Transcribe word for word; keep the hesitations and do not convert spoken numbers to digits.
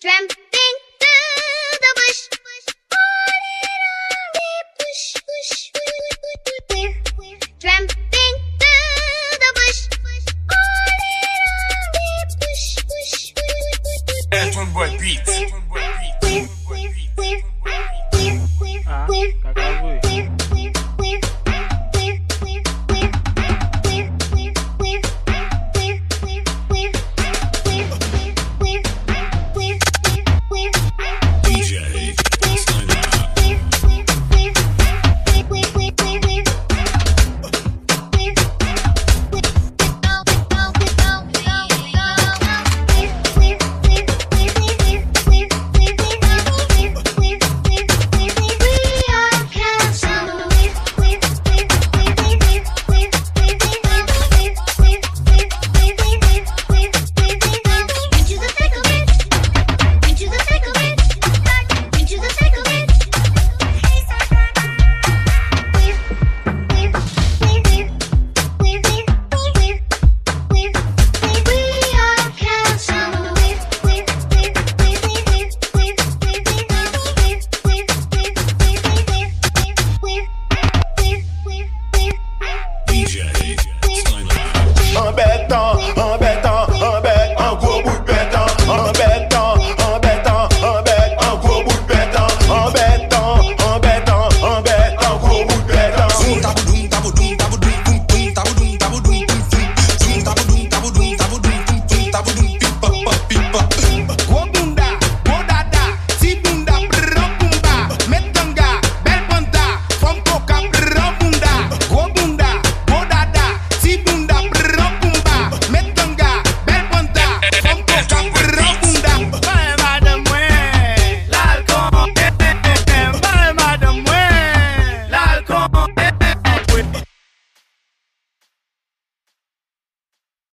Tramping through the bush, all around me, push, push, we're, we're tramping through the bush, all around me, push, push, Elton boy Beatz. we're, we're